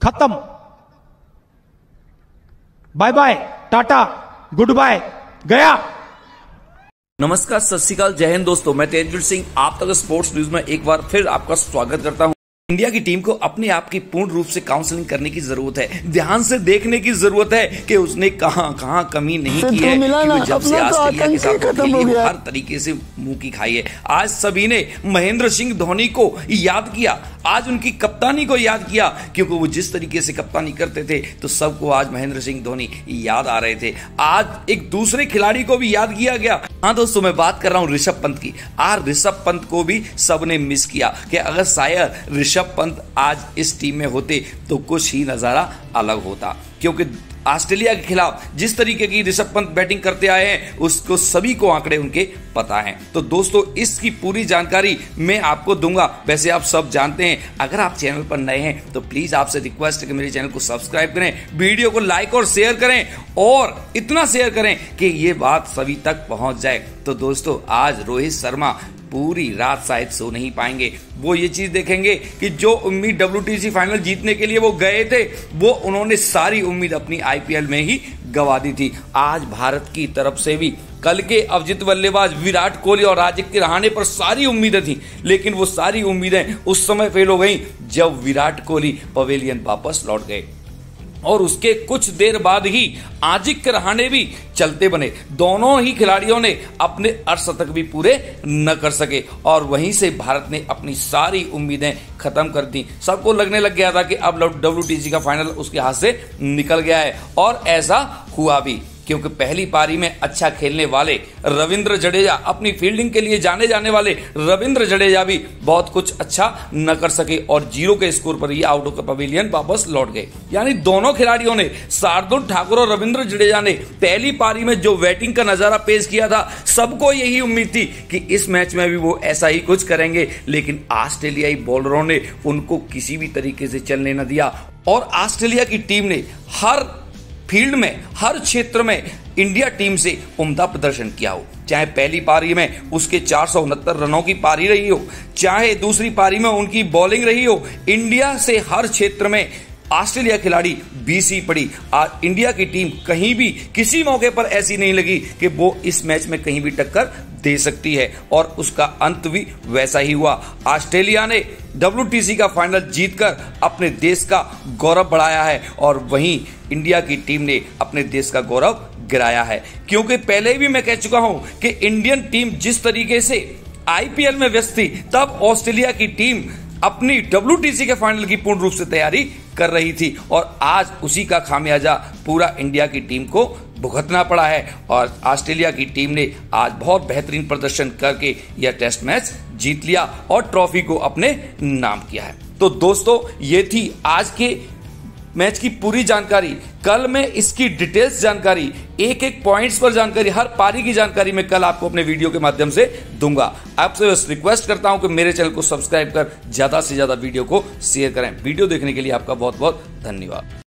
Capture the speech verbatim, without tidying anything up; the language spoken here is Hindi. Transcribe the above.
खत्म। Bye bye, tata, goodbye, गया। नमस्कार, सत श्री अकाल, जय हिंद दोस्तों। मैं तेजवीर सिंह आप तक स्पोर्ट्स न्यूज में एक बार फिर आपका स्वागत करता हूं। इंडिया की टीम को अपने आप की पूर्ण रूप से काउंसलिंग करने की जरूरत है, ध्यान से देखने की जरूरत है कि उसने कहां कहां कमी नहीं की है, क्योंकि जब से ऑस्ट्रेलिया के साथ खेली वो हर तरीके से मुंह की खाई है। आज सभी ने महेंद्र सिंह धोनी को याद किया, आज उनकी कप्तानी को याद किया, क्योंकि वो जिस तरीके से कप्तानी करते थे तो सबको आज महेंद्र सिंह धोनी याद आ रहे थे। आज एक दूसरे खिलाड़ी को भी याद किया गया। हाँ दोस्तों, मैं बात कर रहा हूं ऋषभ पंत की। आज ऋषभ पंत को भी सबने मिस किया कि अगर शायद ऋषभ पंत आज इस टीम में होते तो कुछ ही नजारा अलग होता, क्योंकि ऑस्ट्रेलिया के खिलाफ जिस तरीके की ऋषभ पंत बैटिंग करते आए हैं उसको सभी को आंकड़े उनके पता हैं। तो दोस्तों, इसकी पूरी जानकारी मैं आपको दूंगा। वैसे आप सब जानते हैं, अगर आप चैनल पर नए हैं तो प्लीज आपसे रिक्वेस्ट है कि मेरे चैनल को सब्सक्राइब करें, वीडियो को लाइक और शेयर करें, और इतना शेयर करें कि ये बात सभी तक पहुंच जाए। तो दोस्तों, आज रोहित शर्मा पूरी रात शायद सो नहीं पाएंगे। वो ये चीज देखेंगे कि जो उम्मीद डब्ल्यूटीसी फाइनल जीतने के लिए वो गए थे, वो उन्होंने सारी उम्मीद अपनी आईपीएल में ही गवा दी थी। आज भारत की तरफ से भी कल के अवजित बल्लेबाज विराट कोहली और अजिंक्य रहाणे पर सारी उम्मीदें थी, लेकिन वो सारी उम्मीदें उस समय फेल हो गई जब विराट कोहली पवेलियन वापस लौट गए, और उसके कुछ देर बाद ही अजिंक्य रहाणे भी चलते बने। दोनों ही खिलाड़ियों ने अपने अर्धशतक भी पूरे न कर सके, और वहीं से भारत ने अपनी सारी उम्मीदें खत्म कर दी। सबको लगने लग गया था कि अब डब्ल्यूटीसी का फाइनल उसके हाथ से निकल गया है, और ऐसा हुआ भी, क्योंकि पहली पारी में अच्छा खेलने वाले रविंद्र जडेजा, अपनी फील्डिंग के लिए जाने जाने वाले रविंद्र जडेजा भी बहुत कुछ अच्छा न कर सके, और जीरो के स्कोर पर ही आउट ऑफ पवेलियन वापस लौट गए। यानी दोनों खिलाड़ियों ने, शार्दुल ठाकुर और रविंद्र जडेजा ने पहली पारी में जो बैटिंग का नजारा पेश किया था, सबको यही उम्मीद थी कि इस मैच में भी वो ऐसा ही कुछ करेंगे, लेकिन ऑस्ट्रेलियाई बॉलरों ने उनको किसी भी तरीके से चलने न दिया, और ऑस्ट्रेलिया की टीम ने हर फील्ड में, हर क्षेत्र में इंडिया टीम से उम्दा प्रदर्शन किया हो। चाहे पहली पारी में उसके चार सौ उनहत्तर रनों की पारी रही हो, चाहे दूसरी पारी में उनकी बॉलिंग रही हो, इंडिया से हर क्षेत्र में ऑस्ट्रेलिया खिलाड़ी बीसी पड़ी। आज इंडिया की टीम कहीं भी किसी मौके पर ऐसी नहीं लगी कि वो इस मैच में कहीं भी टक्कर दे सकती है, और उसका अंत भी वैसा ही हुआ। ऑस्ट्रेलिया ने डब्ल्यूटीसी का फाइनल जीतकर अपने देश का गौरव बढ़ाया है, और वहीं इंडिया की टीम ने अपने देश का गौरव गिराया है। क्योंकि पहले भी मैं कह चुका हूं कि इंडियन टीम जिस तरीके से आईपीएल में व्यस्त थी, तब ऑस्ट्रेलिया की टीम अपनी डब्ल्यूटीसी के फाइनल की पूर्ण रूप से तैयारी कर रही थी, और आज उसी का खामियाजा पूरा इंडिया की टीम को भुगतना पड़ा है। और ऑस्ट्रेलिया की टीम ने आज बहुत बेहतरीन प्रदर्शन करके यह टेस्ट मैच जीत लिया और ट्रॉफी को अपने नाम किया है। तो दोस्तों, ये थी आज के मैच की पूरी जानकारी। कल मैं इसकी डिटेल्स जानकारी, एक एक पॉइंट्स पर जानकारी, हर पारी की जानकारी मैं कल आपको अपने वीडियो के माध्यम से दूंगा। आपसे बस रिक्वेस्ट करता हूं कि मेरे चैनल को सब्सक्राइब कर ज्यादा से ज्यादा वीडियो को शेयर करें। वीडियो देखने के लिए आपका बहुत बहुत धन्यवाद।